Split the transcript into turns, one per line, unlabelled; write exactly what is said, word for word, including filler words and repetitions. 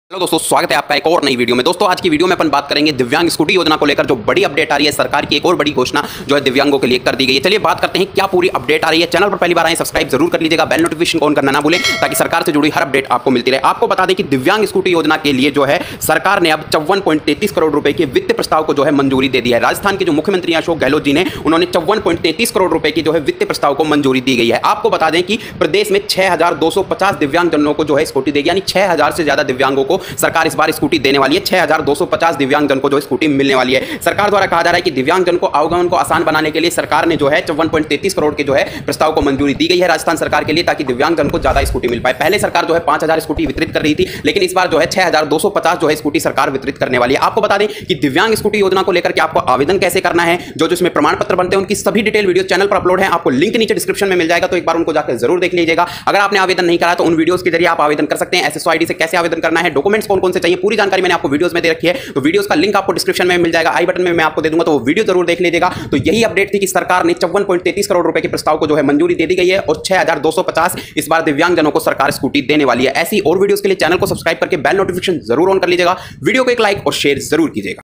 Hello दोस्तों, स्वागत है आपका एक और नई वीडियो में। दोस्तों आज की वीडियो में अपन बात करेंगे दिव्यांग स्कूटी योजना को लेकर जो बड़ी अपडेट आ रही है। सरकार की एक और बड़ी घोषणा जो है दिव्यांगों के लिए कर दी गई है। चलिए बात करते हैं क्या पूरी अपडेट आ रही है। चैनल पर पहली बार आए सब्सक्राइब जरूर कर लीजिएगा, बेल नोटिफिकेशन ऑन करना ना भूलें ताकि सरकार से जुड़ी हर अपडेट आपको मिलती रहे। आपको बता दें कि दिव्यांग स्कूटी योजना के लिए जो है सरकार ने अब चौवन पॉइंट तैंतीस करोड़ रुपए के वित्त प्रस्ताव को जो है मंजूरी दे दी है। राजस्थान के जो मुख्यमंत्री अशोक गहलोत जी ने उन्होंने चौवन पॉइंट तैंतीस करोड़ रुपए की जो है वित्त प्रस्ताव को मंजूरी दी गई है। आपको बता दें कि प्रदेश में छह हजार दो सौ पचास दिव्यांगजनों को जो है स्कूटी देगी, यानी छह हजार से ज्यादा दिव्यांगों को सरकार इस बार स्कूटी देने वाली है। छह हजार दो सौ पचास दिव्यांगजन को जो स्कूटी मिलने वाली है। सरकार द्वारा कहा जा रहा है कि दिव्यांगजन को आवागमन को आसान बनाने के लिए सरकार ने जो है चौवन पॉइंट तैंतीस करोड़ के जो है प्रस्ताव को मंजूरी दी गई है राजस्थान सरकार के लिए, ताकि दिव्यांगजन को ज्यादा स्कूटी मिल पाए। पहले सरकार जो है पांच हजार स्कूटी वितरित कर रही थी, लेकिन इस बार जो है छह हजार दो सौ पचास जो है स्कूटी सरकार वितरित करने वाली है। आपको बता दें कि दिव्यांग स्कूटी योजना को लेकर के आपको आवेदन कैसे करना है, जो जो इसमें प्रमाण पत्र बनते हैं उनकी सभी डिटेल वीडियो चैनल पर अपलोड है। आपको लिंक नीचे डिस्क्रिप्शन में मिल जाएगा, तो एक बार उनको जाकर जरूर देख लीजिएगा। अगर आपने आवेदन नहीं करा तो उन वीडियोस के जरिए आप आवेदन कर सकते हैं। एसएसओ आईडी से कैसे आवेदन करना है, डॉक्यूमेंट्स कौन कौन से चाहिए, पूरी जानकारी मैंने आपको वीडियोस में दे रखी है। तो वीडियोस का लिंक आपको डिस्क्रिप्शन में मिल जाएगा, आई बटन में मैं आपको दे दूंगा, तो वो वीडियो जरूर देख लीजिएगा। तो यही अपडेट थी कि सरकार ने चौवन पॉइंट तैंतीस करोड़ रुपए के प्रस्ताव को जो है मंजूरी दे दी गई है और छह हजार दो सौ पचास इस बार दिव्यांगजनों को सरकार स्कूटी देने वाली है। ऐसी और वीडियोस के लिए चैनल को सब्सक्राइब करके बेल नोटिफिकेशन जरूर ऑन कर लीजिएगा। वीडियो को एक लाइक और शेयर जरूर कीजिएगा।